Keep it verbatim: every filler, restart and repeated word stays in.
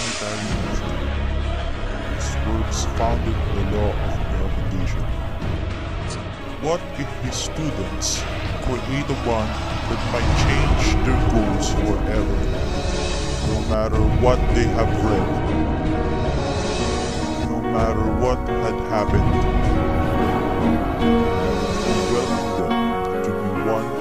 Planetary Motion. His works founded the Law of Gravitation. What if his students create a bond that might change their goals forever, no matter what they have read, no matter what had happened? We welcome them to be one